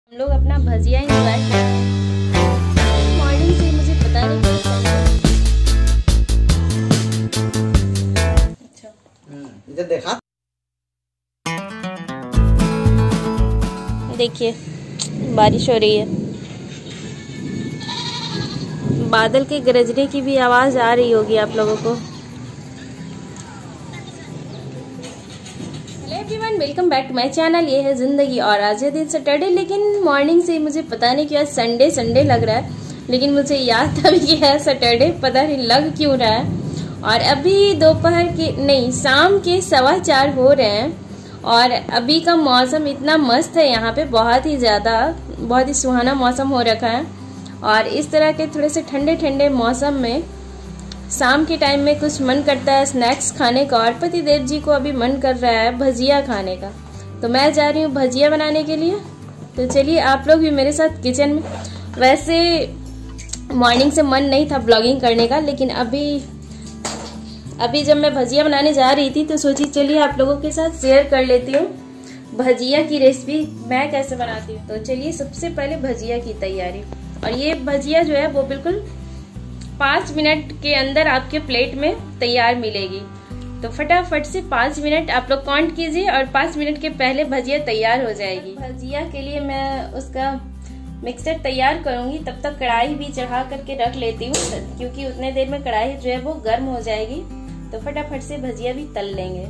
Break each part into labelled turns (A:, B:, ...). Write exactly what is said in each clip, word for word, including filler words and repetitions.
A: हम लोग अपना भजिया इंजॉय कर रहे हैं। मॉर्निंग से मुझे पता नहीं कैसा अच्छा
B: इधर देखा।
A: देखिए बारिश हो रही है, बादल के गरजने की भी आवाज आ रही होगी आप लोगों को। Everyone, welcome back to my channel. ये है जिंदगी और आज है दिन सैटरडे, लेकिन मॉर्निंग से मुझे पता नहीं क्यों संडे संडे लग रहा है, लेकिन मुझे याद था कि है सैटरडे, पता नहीं लग क्यों रहा है। और अभी दोपहर के नहीं शाम के सवा चार हो रहे हैं और अभी का मौसम इतना मस्त है, यहाँ पे बहुत ही ज़्यादा बहुत ही सुहाना मौसम हो रखा है। और इस तरह के थोड़े से ठंडे ठंडे मौसम में शाम के टाइम में कुछ मन करता है स्नैक्स खाने का, और पतिदेव जी को अभी मन कर रहा है भजिया खाने का, तो मैं जा रही हूँ भजिया बनाने के लिए। तो चलिए आप लोग भी मेरे साथ किचन में। वैसे मॉर्निंग से मन नहीं था ब्लॉगिंग करने का, लेकिन अभी अभी जब मैं भजिया बनाने जा रही थी तो सोची चलिए आप लोगों के साथ शेयर कर लेती हूँ भजिया की रेसिपी मैं कैसे बनाती हूँ। तो चलिए सबसे पहले भजिया की तैयारी। और ये भजिया जो है वो बिल्कुल पाँच मिनट के अंदर आपके प्लेट में तैयार मिलेगी। तो फटाफट से पाँच मिनट आप लोग काउंट कीजिए और पाँच मिनट के पहले भजिया तैयार हो जाएगी। भजिया के लिए मैं उसका मिक्सचर तैयार करूंगी, तब तक कढ़ाई भी चढ़ा करके रख लेती हूँ, क्योंकि उतने देर में कढ़ाई जो है वो गर्म हो जाएगी। तो फटाफट से भजिया भी तल लेंगे।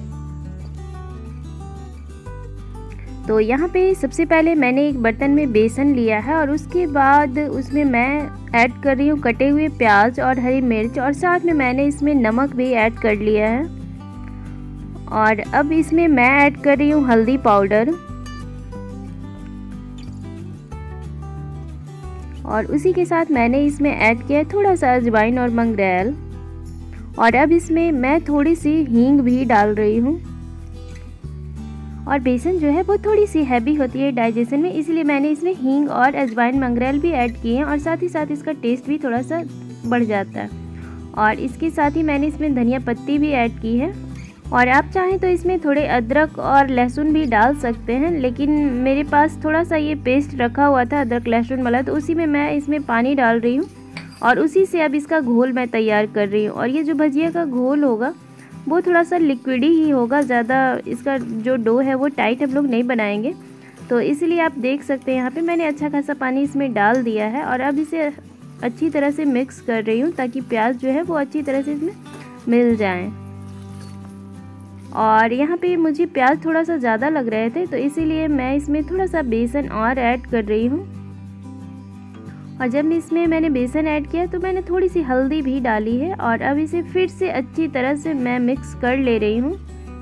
A: तो यहाँ पे सबसे पहले मैंने एक बर्तन में बेसन लिया है और उसके बाद उसमें मैं ऐड कर रही हूँ कटे हुए प्याज और हरी मिर्च, और साथ में मैंने इसमें नमक भी ऐड कर लिया है। और अब इसमें मैं ऐड कर रही हूँ हल्दी पाउडर, और उसी के साथ मैंने इसमें ऐड किया है थोड़ा सा अजवाइन और मंगरेल। और अब इसमें मैं थोड़ी सी हींग भी डाल रही हूँ। और बेसन जो है वो थोड़ी सी हैवी होती है डाइजेशन में, इसलिए मैंने इसमें हींग और अजवाइन मंगरेल भी ऐड किए हैं, और साथ ही साथ इसका टेस्ट भी थोड़ा सा बढ़ जाता है। और इसके साथ ही मैंने इसमें धनिया पत्ती भी ऐड की है। और आप चाहें तो इसमें थोड़े अदरक और लहसुन भी डाल सकते हैं, लेकिन मेरे पास थोड़ा सा ये पेस्ट रखा हुआ था अदरक लहसुन वाला, तो उसी में मैं इसमें पानी डाल रही हूँ और उसी से अब इसका घोल मैं तैयार कर रही हूँ। और ये जो भजिया का घोल होगा वो थोड़ा सा लिक्विडी ही होगा, ज़्यादा इसका जो डो है वो टाइट हम लोग नहीं बनाएंगे। तो इसलिए आप देख सकते हैं यहाँ पे मैंने अच्छा खासा पानी इसमें डाल दिया है। और अब इसे अच्छी तरह से मिक्स कर रही हूँ ताकि प्याज जो है वो अच्छी तरह से इसमें मिल जाएं। और यहाँ पे मुझे प्याज थोड़ा सा ज़्यादा लग रहे थे, तो इसीलिए मैं इसमें थोड़ा सा बेसन और ऐड कर रही हूँ। और जब इसमें मैंने बेसन ऐड किया तो मैंने थोड़ी सी हल्दी भी डाली है। और अब इसे फिर से अच्छी तरह से मैं मिक्स कर ले रही हूँ।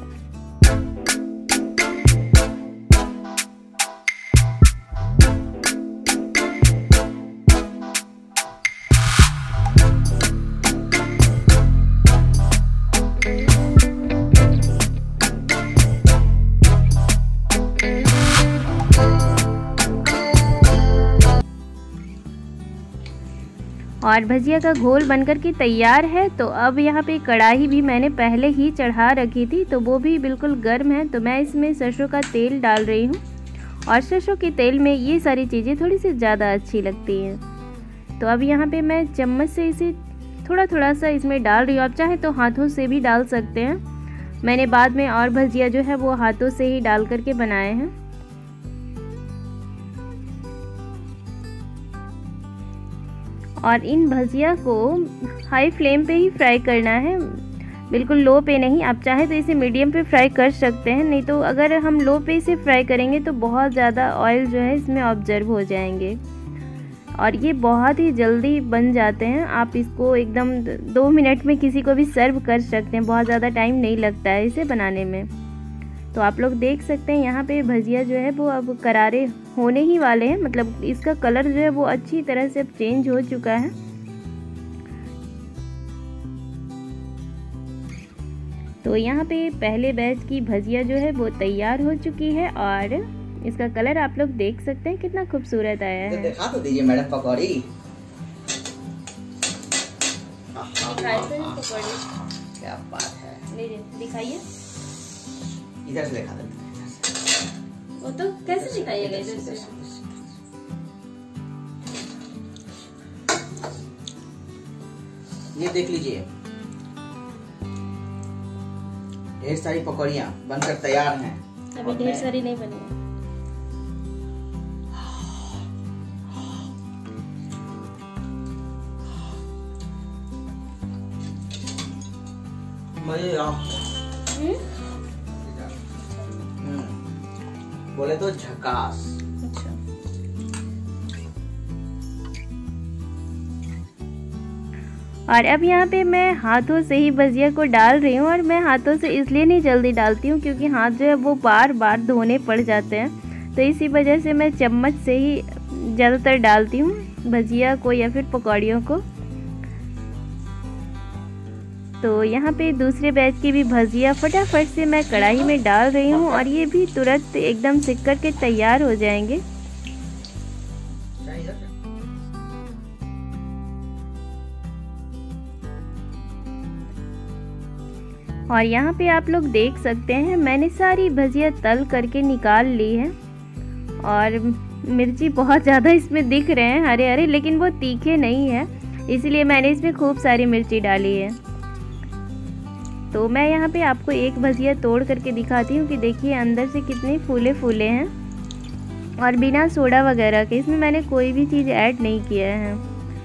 A: और भजिया का घोल बनकर के तैयार है। तो अब यहाँ पे कढ़ाई भी मैंने पहले ही चढ़ा रखी थी, तो वो भी बिल्कुल गर्म है। तो मैं इसमें सरसों का तेल डाल रही हूँ, और सरसों के तेल में ये सारी चीज़ें थोड़ी सी ज़्यादा अच्छी लगती हैं। तो अब यहाँ पे मैं चम्मच से इसे थोड़ा थोड़ा सा इसमें डाल रही हूँ। आप चाहे तो हाथों से भी डाल सकते हैं। मैंने बाद में और भजिया जो है वो हाथों से ही डाल करके बनाए हैं। और इन भजिया को हाई फ्लेम पे ही फ्राई करना है, बिल्कुल लो पे नहीं। आप चाहे तो इसे मीडियम पे फ्राई कर सकते हैं, नहीं तो अगर हम लो पे इसे फ्राई करेंगे तो बहुत ज़्यादा ऑयल जो है इसमें ऑब्जर्व हो जाएंगे। और ये बहुत ही जल्दी बन जाते हैं, आप इसको एकदम दो मिनट में किसी को भी सर्व कर सकते हैं, बहुत ज़्यादा टाइम नहीं लगता है इसे बनाने में। तो आप लोग देख सकते हैं यहाँ पे भजिया जो है वो अब करारे होने ही वाले हैं, मतलब इसका कलर जो है वो अच्छी तरह से अब चेंज हो चुका है। तो यहाँ पे पहले बैच की भजिया जो है वो तैयार हो चुकी है, और इसका कलर आप लोग देख सकते हैं कितना खूबसूरत आया है।
B: दिखा तो दीजिए मैडम पकौड़ी। क्या बात है,
A: दिखाइए।
B: इधर से दिखा देते हैं।
A: वो तो कैसे दिखाइएगा इधर से?
B: ये देख लीजिए, ढेर सारी पकौड़ियाँ बनकर तैयार हैं।
A: अभी ढेर सारी नहीं बनी है।
B: बोले तो झकास।
A: अच्छा, और अब यहाँ पे मैं हाथों से ही भजिया को डाल रही हूँ। और मैं हाथों से इसलिए नहीं जल्दी डालती हूँ क्योंकि हाथ जो है वो बार बार धोने पड़ जाते हैं, तो इसी वजह से मैं चम्मच से ही ज़्यादातर डालती हूँ भजिया को या फिर पकौड़ियों को। तो यहाँ पे दूसरे बैच की भी भजिया फटाफट से मैं कढ़ाई में डाल रही हूँ और ये भी तुरंत एकदम सिक कर के तैयार हो जाएंगे। और यहाँ पे आप लोग देख सकते हैं मैंने सारी भजिया तल करके निकाल ली है। और मिर्ची बहुत ज़्यादा इसमें दिख रहे हैं हरे हरे, लेकिन वो तीखे नहीं है, इसलिए मैंने इसमें खूब सारी मिर्ची डाली है। तो मैं यहाँ पे आपको एक भजिया तोड़ करके दिखाती हूँ कि देखिए अंदर से कितने फूले फूले हैं और बिना सोडा वगैरह के, इसमें मैंने कोई भी चीज़ ऐड नहीं किया है।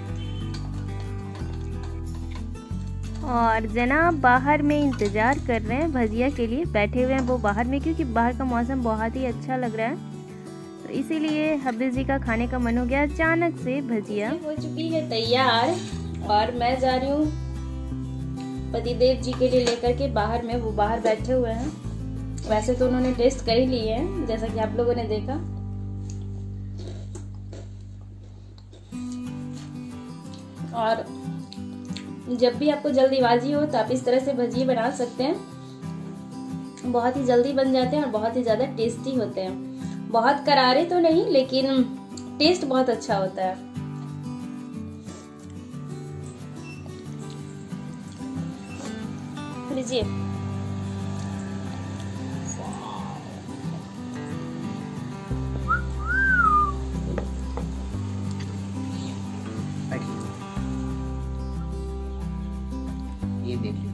A: और जनाब बाहर में इंतज़ार कर रहे हैं भजिया के लिए, बैठे हुए हैं वो बाहर में क्योंकि बाहर का मौसम बहुत ही अच्छा लग रहा है, तो इसीलिए हब्बी जी का खाने का मन हो गया अचानक से। भजिया हो चुकी है तैयार और मैं जा रही हूँ पतिदेव जी के लिए लेकर के बाहर में, वो बाहर बैठे हुए हैं। वैसे तो उन्होंने टेस्ट कर ही लिए हैं जैसा कि आप लोगों ने देखा। और जब भी आपको जल्दीबाजी हो तो आप इस तरह से भजिए बना सकते हैं, बहुत ही जल्दी बन जाते हैं और बहुत ही ज़्यादा टेस्टी होते हैं। बहुत करारे तो नहीं लेकिन टेस्ट बहुत अच्छा होता है। लीजिए,
B: ये देख लीजिए।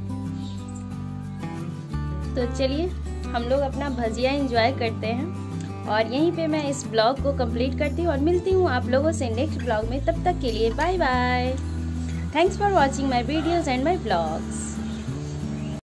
A: तो चलिए हम लोग अपना भजिया एंजॉय करते हैं और यहीं पे मैं इस ब्लॉग को कंप्लीट करती हूँ और मिलती हूँ आप लोगों से नेक्स्ट ब्लॉग में। तब तक के लिए bye bye. Thanks for watching my videos and my blogs.